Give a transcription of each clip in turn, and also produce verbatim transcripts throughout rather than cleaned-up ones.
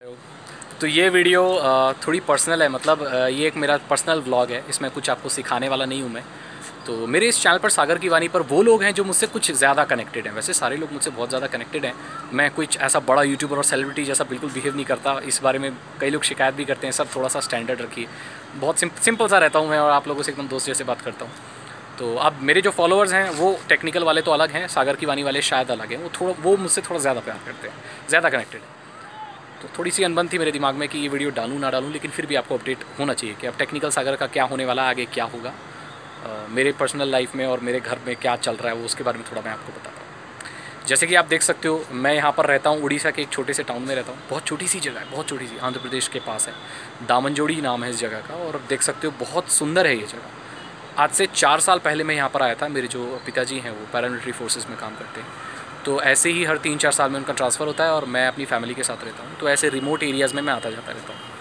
तो ये वीडियो थोड़ी पर्सनल है, मतलब ये एक मेरा पर्सनल व्लॉग है। इसमें कुछ आपको सिखाने वाला नहीं हूँ मैं। तो मेरे इस चैनल पर सागर की वाणी पर वो लोग हैं जो मुझसे कुछ ज़्यादा कनेक्टेड हैं। वैसे सारे लोग मुझसे बहुत ज़्यादा कनेक्टेड हैं। मैं कुछ ऐसा बड़ा यूट्यूबर और सेलिब्रिटी जैसा बिल्कुल बिहेव नहीं करता। इस बारे में कई लोग शिकायत भी करते हैं। सब थोड़ा सा स्टैंडर्ड रखिए, बहुत सिंपल सा रहता हूँ मैं और आप लोगों से एकदम दोस्त जैसे बात करता हूँ। तो अब मेरे जो फॉलोअर्स हैं वो टेक्निकल वाले तो अलग हैं, सागर की वाणी वाले शायद अलग हैं। वो थोड़ा वो मुझसे थोड़ा ज़्यादा प्यार करते हैं, ज़्यादा कनेक्टेड है। तो थोड़ी सी अनबन थी मेरे दिमाग में कि ये वीडियो डालूँ ना डालूँ, लेकिन फिर भी आपको अपडेट होना चाहिए कि अब टेक्निकल सागर का क्या होने वाला, आगे क्या होगा uh, मेरे पर्सनल लाइफ में और मेरे घर में क्या चल रहा है वो उसके बारे में थोड़ा मैं आपको बताता हूँ। जैसे कि आप देख सकते हो, मैं यहाँ पर रहता हूँ, उड़ीसा के एक छोटे से टाउन में रहता हूँ। बहुत छोटी सी जगह है, बहुत छोटी सी, आंध्र प्रदेश के पास है। दामनजोड़ी नाम है इस जगह का, और देख सकते हो बहुत सुंदर है ये जगह। आज से चार साल पहले मैं यहाँ पर आया था। मेरे जो पिताजी हैं वो पैरामिलिट्री फोर्सेस में काम करते हैं, तो ऐसे ही हर तीन चार साल में उनका ट्रांसफ़र होता है और मैं अपनी फैमिली के साथ रहता हूँ। तो ऐसे रिमोट एरियाज़ में मैं आता जाता रहता हूँ।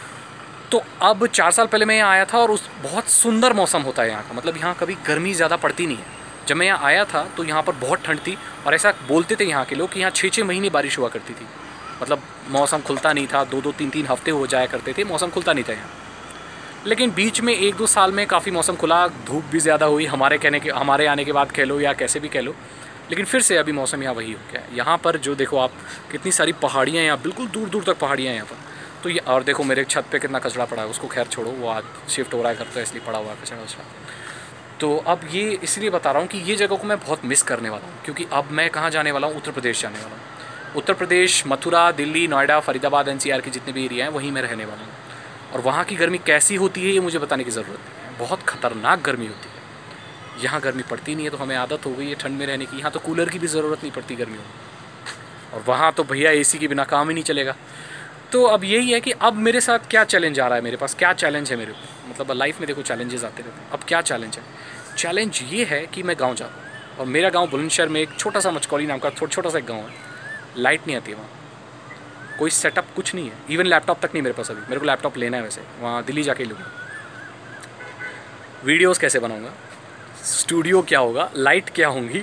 तो अब चार साल पहले मैं यहाँ आया था और उस बहुत सुंदर मौसम होता है यहाँ का, मतलब यहाँ कभी गर्मी ज़्यादा पड़ती नहीं है। जब मैं यहाँ आया था तो यहाँ पर बहुत ठंड थी, और ऐसा बोलते थे यहाँ के लोग कि यहाँ छः छः महीने बारिश हुआ करती थी। मतलब मौसम खुलता नहीं था, दो दो तीन तीन हफ्ते हो जाया करते थे, मौसम खुलता नहीं था यहाँ। लेकिन बीच में एक दो साल में काफ़ी मौसम खुला, धूप भी ज़्यादा हुई हमारे कहने के हमारे आने के बाद कह लो या कैसे भी कह लो। लेकिन फिर से अभी मौसम यहाँ वही हो गया है। यहाँ पर जो देखो आप, कितनी सारी पहाड़ियाँ हैं यहाँ, बिल्कुल दूर दूर तक पहाड़ियाँ हैं यहाँ पर। तो ये, और देखो मेरे छत पे कितना कचरा पड़ा है, उसको खैर छोड़ो, वो आज शिफ्ट हो रहा है घर, तो इसलिए पड़ा हुआ है कचरा वचरा। तो अब ये इसलिए बता रहा हूँ कि ये जगह को मैं बहुत मिस करने वाला हूँ, क्योंकि अब मैं कहाँ जाने वाला हूँ, उत्तर प्रदेश जाने वाला हूँ। Uttar Pradesh, Mathura, Delhi, Noida, Faridabad, N C R की जितने भी एरिया हैं वहीं मैं रहने वाला हूँ। और वहाँ की गर्मी कैसी होती है ये मुझे बताने की ज़रूरत नहीं है। बहुत ख़तरनाक गर्मी होती है। यहाँ गर्मी पड़ती नहीं है, तो हमें आदत हो गई है ठंड में रहने की। यहाँ तो कूलर की भी ज़रूरत नहीं पड़ती गर्मियों में, और वहाँ तो भैया एसी के बिना काम ही नहीं चलेगा। तो अब यही है कि अब मेरे साथ क्या चैलेंज आ रहा है, मेरे पास क्या चैलेंज है मेरे को। मतलब लाइफ में देखो चैलेंजेस आते रहते हैं। अब क्या चैलेंज है? चैलेंज ये है कि मैं गाँव जा रहा हूँ, और मेरा गाँव बुलंदशहर में एक छोटा सा मचकौली नाम का छोटा छोटा सा एक गाँव है। लाइट नहीं आती है वहाँ, कोई सेटअप कुछ नहीं है, इवन लैपटॉप तक नहीं मेरे पास अभी। मेरे को लैपटॉप लेना है वैसे, वहाँ दिल्ली जाके लूँगा। वीडियोज़ कैसे बनाऊँगा, स्टूडियो क्या होगा, लाइट क्या होंगी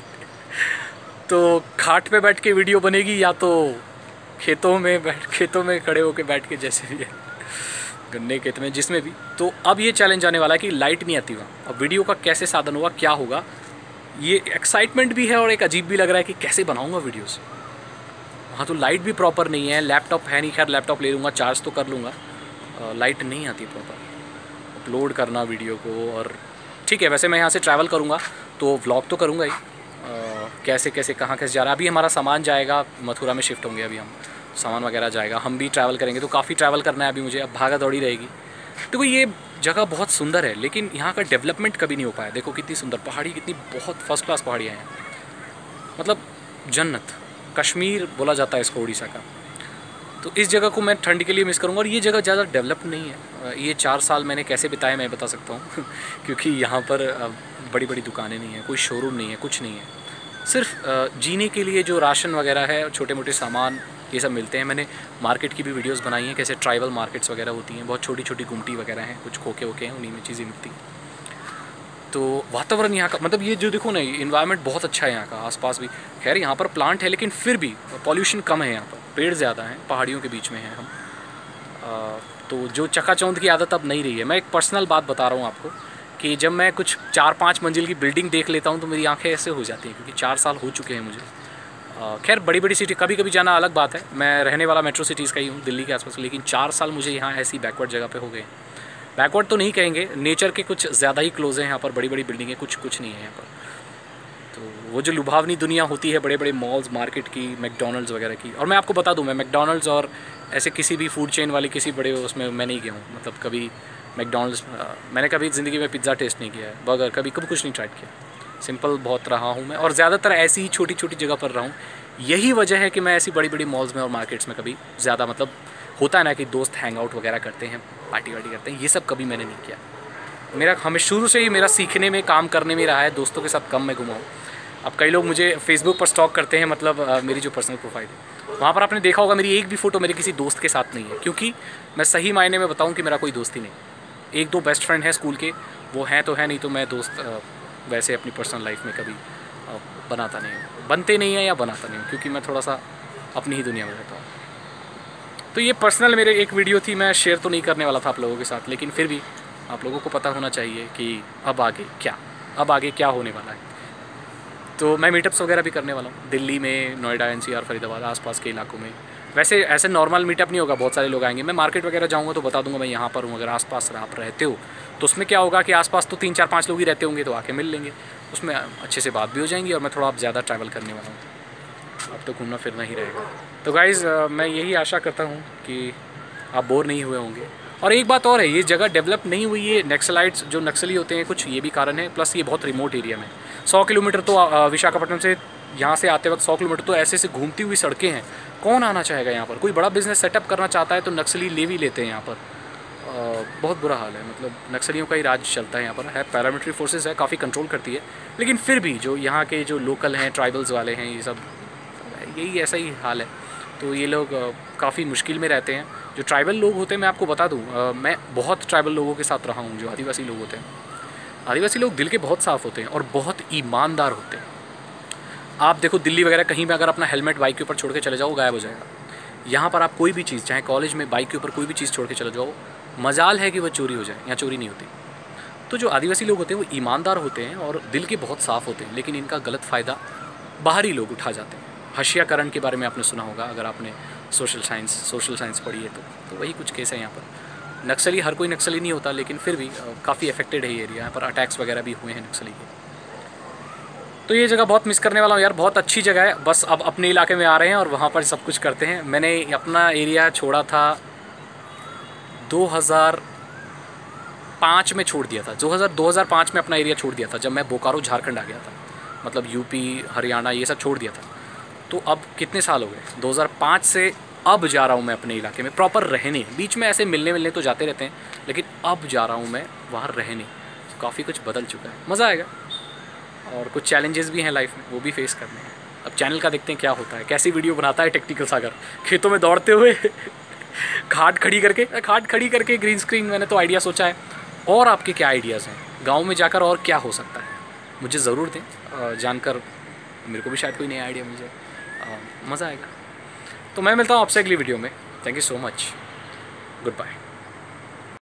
तो खाट पे बैठ के वीडियो बनेगी या तो खेतों में बैठ खेतों में खड़े होकर बैठ के, जैसे भी है गन्ने खेत में, जिसमें भी। तो अब ये चैलेंज आने वाला है कि लाइट नहीं आती वहाँ। अब वीडियो का कैसे साधन होगा, क्या होगा, ये एक्साइटमेंट भी है और एक अजीब भी लग रहा है कि कैसे बनाऊँगा वीडियोज़। वहाँ तो लाइट भी प्रॉपर नहीं है, लैपटॉप है नहीं, खैर लैपटॉप ले लूँगा, चार्ज तो कर लूँगा, लाइट नहीं आती प्रॉपर। अपलोड करना वीडियो को, और ठीक है वैसे मैं यहाँ से ट्रैवल करूँगा तो व्लॉग तो करूँगा ही, आ, कैसे कैसे कहाँ कैसे जा रहा है। अभी हमारा सामान जाएगा, मथुरा में शिफ्ट होंगे अभी हम, सामान वगैरह जाएगा, हम भी ट्रैवल करेंगे, तो काफ़ी ट्रैवल करना है अभी मुझे। अब भागा दौड़ी रहेगी। देखो ये जगह बहुत सुंदर है, लेकिन यहाँ का डेवलपमेंट कभी नहीं हो पाया। देखो कितनी सुंदर पहाड़ी, कितनी बहुत फर्स्ट क्लास पहाड़ियाँ हैं, मतलब जन्नत, कश्मीर बोला जाता है इसको उड़ीसा का। तो इस जगह को मैं ठंड के लिए मिस करूँगा। और ये जगह ज़्यादा डेवलप नहीं है। ये चार साल मैंने कैसे बिताए मैं बता सकता हूँ क्योंकि यहाँ पर बड़ी बड़ी दुकानें नहीं हैं, कोई शोरूम नहीं है, कुछ नहीं है। सिर्फ जीने के लिए जो राशन वगैरह है, छोटे मोटे सामान, ये सब मिलते हैं। मैंने मार्केट की भी वीडियोस बनाई हैं, कैसे ट्राइबल मार्केट्स वगैरह होती हैं, बहुत छोटी छोटी गुमटी वगैरह हैं, कुछ खोखे वोखे हैं, उन्हीं में चीज़ें मिलती हैं। तो वातावरण यहाँ का, मतलब ये जो देखो ना, इन्वायरमेंट बहुत अच्छा है यहाँ का। आसपास भी खैर यहाँ पर प्लांट है, लेकिन फिर भी पॉल्यूशन कम है यहाँ पर, पेड़ ज़्यादा हैं, पहाड़ियों के बीच में हैं हम। आ, तो जो चकाचौंध की आदत अब नहीं रही है। मैं एक पर्सनल बात बता रहा हूँ आपको कि जब मैं कुछ चार पाँच मंजिल की बिल्डिंग देख लेता हूँ तो मेरी आंखें ऐसे हो जाती हैं, क्योंकि चार साल हो चुके हैं मुझे। खैर बड़ी बड़ी सिटी कभी कभी जाना अलग बात है, मैं रहने वाला मेट्रो सिटीज़ का ही हूँ, दिल्ली के आसपास, लेकिन चार साल मुझे यहाँ ऐसी बैकवर्ड जगह पे हो गए। बैकवर्ड तो नहीं कहेंगे, नेचर के कुछ ज़्यादा ही क्लोज हैं यहाँ पर, बड़ी बड़ी बिल्डिंगें, कुछ कुछ नहीं है यहाँ पर। तो वो जो लुभावनी दुनिया होती है, बड़े बड़े मॉल्स, मार्केट की, मैकडॉनल्ड्स वगैरह की। और मैं आपको बता दूँ, मैं मैकडॉनल्ड्स और ऐसे किसी भी फूड चेन वाली किसी बड़े उसमें मैं नहीं गया हूँ। मतलब कभी मैकडॉनल्ड्स, मैंने कभी ज़िंदगी में पिज़्ज़ा टेस्ट नहीं किया है, बर्गर कभी कभी कुछ नहीं ट्राई किया। सिंपल बहुत रहा हूँ मैं, और ज़्यादातर ऐसी ही छोटी छोटी जगह पर रहा हूँ। यही वजह है कि मैं ऐसी बड़ी बड़ी मॉल्स में और मार्केट्स में कभी ज़्यादा, मतलब होता है ना कि दोस्त हैंग आउट वगैरह करते हैं, पार्टी वार्टी करते हैं, ये सब कभी मैंने नहीं किया। मेरा हमें शुरू से ही मेरा सीखने में, काम करने में रहा है, दोस्तों के साथ कम मैं घुमाऊँ। अब कई लोग मुझे फेसबुक पर स्टॉक करते हैं, मतलब आ, मेरी जो पर्सनल प्रोफाइल है वहाँ पर आपने देखा होगा मेरी एक भी फ़ोटो मेरे किसी दोस्त के साथ नहीं है, क्योंकि मैं सही मायने में बताऊँ कि मेरा कोई दोस्त ही नहीं। एक दो बेस्ट फ्रेंड हैं स्कूल के, वो हैं तो है, नहीं तो मैं दोस्त आ, वैसे अपनी पर्सनल लाइफ में कभी आ, बनाता नहीं हूँ, बनते नहीं हैं या बनाता नहीं हूँ, क्योंकि मैं थोड़ा सा अपनी ही दुनिया में रहता हूँ। तो ये पर्सनल मेरे एक वीडियो थी, मैं शेयर तो नहीं करने वाला था आप लोगों के साथ, लेकिन फिर भी आप लोगों को पता होना चाहिए कि अब आगे क्या अब आगे क्या होने वाला है। तो मैं मीटअप्स वगैरह भी करने वाला हूँ दिल्ली में, नोएडा, एनसीआर, फरीदाबाद, आसपास के इलाकों में। वैसे ऐसे नॉर्मल मीटअप नहीं होगा, बहुत सारे लोग आएंगे। मैं मार्केट वगैरह जाऊँगा तो बता दूँगा मैं यहाँ पर हूँ, अगर आसपास आप रहते हो तो उसमें क्या होगा कि आसपास तो तीन चार पाँच लोग ही रहते होंगे, तो आके मिल लेंगे, उसमें अच्छे से बात भी हो जाएंगी और मैं थोड़ा आप ज़्यादा ट्रैवल करने वाला हूँ, अब तो घूमना फिरना ही रहेगा। तो गाइज़ मैं यही आशा करता हूँ कि आप बोर नहीं हुए होंगे। और एक बात और है, ये जगह डेवलप नहीं हुई है, नक्सलाइट्स जो नक्सली होते हैं कुछ, ये भी कारण है, प्लस ये बहुत रिमोट एरिया में सौ किलोमीटर तो विशाखापट्टनम से यहाँ से आते वक्त सौ किलोमीटर तो ऐसे से घूमती हुई सड़कें हैं, कौन आना चाहेगा यहाँ पर। कोई बड़ा बिजनेस सेटअप करना चाहता है तो नक्सली ले भी लेते हैं यहाँ पर। आ, बहुत बुरा हाल है, मतलब नक्सलियों का ही राज चलता है यहाँ पर। है पैरामिलिट्री फोर्सेस है, काफ़ी कंट्रोल करती है, लेकिन फिर भी जो यहाँ के जो लोकल हैं, ट्राइबल्स वाले हैं, ये सब यही ऐसा ही हाल है। तो ये लोग काफ़ी मुश्किल में रहते हैं। जो ट्राइबल लोग होते हैं, मैं आपको बता दूँ, मैं बहुत ट्राइबल लोगों के साथ रहा हूँ, जो आदिवासी लोग होते हैं। आदिवासी लोग दिल के बहुत साफ़ होते हैं और बहुत ईमानदार होते हैं। आप देखो दिल्ली वगैरह कहीं भी अगर अपना हेलमेट बाइक के ऊपर छोड़ के चले जाओ, गायब हो जाएगा। यहाँ पर आप कोई भी चीज़, चाहे कॉलेज में बाइक के ऊपर कोई भी चीज़ छोड़ के चले जाओ, मजाल है कि वह चोरी हो जाए, यहाँ चोरी नहीं होती। तो जो आदिवासी लोग होते हैं वो ईमानदार होते हैं और दिल के बहुत साफ़ होते हैं, लेकिन इनका गलत फ़ायदा बाहरी लोग उठा जाते हैं। हशियाकरण के बारे में आपने सुना होगा, अगर आपने सोशल साइंस सोशल साइंस पढ़ी है तो तो वही कुछ केस है यहाँ पर। नक्सली, हर कोई नक्सली नहीं होता, लेकिन फिर भी काफ़ी अफेक्टेड है ये एरिया, यहाँ पर अटैक्स वगैरह भी हुए हैं नक्सली के। तो ये जगह बहुत मिस करने वाला हूँ यार, बहुत अच्छी जगह है। बस अब अपने इलाके में आ रहे हैं और वहाँ पर सब कुछ करते हैं। मैंने अपना एरिया छोड़ा था दो हज़ार पाँच में, छोड़ दिया था दो हज़ार पाँच में अपना एरिया छोड़ दिया था, जब मैं बोकारो झारखंड आ गया था, मतलब यूपी हरियाणा ये सब छोड़ दिया था। तो अब कितने साल हो गए, दो हज़ार पाँच से अब जा रहा हूँ मैं अपने इलाके में प्रॉपर रहने। बीच में ऐसे मिलने मिलने तो जाते रहते हैं, लेकिन अब जा रहा हूँ मैं वहाँ रहने। तो काफ़ी कुछ बदल चुका है, मज़ा आएगा। और कुछ चैलेंजेस भी हैं लाइफ में, वो भी फेस करने हैं। अब चैनल का देखते हैं क्या होता है, कैसी वीडियो बनाता है टेक्निकल सागर, खेतों में दौड़ते हुए खाट खड़ी करके खाट खड़ी करके ग्रीन स्क्रीन, मैंने तो आइडिया सोचा है। और आपके क्या आइडियाज़ हैं गाँव में जाकर, और क्या हो सकता है मुझे ज़रूर दें, जानकर मेरे को भी शायद कोई नया आइडिया मिल जाए, मज़ा आएगा। तो मैं मिलता हूँ आपसे अगली वीडियो में। Thank you so much, good bye.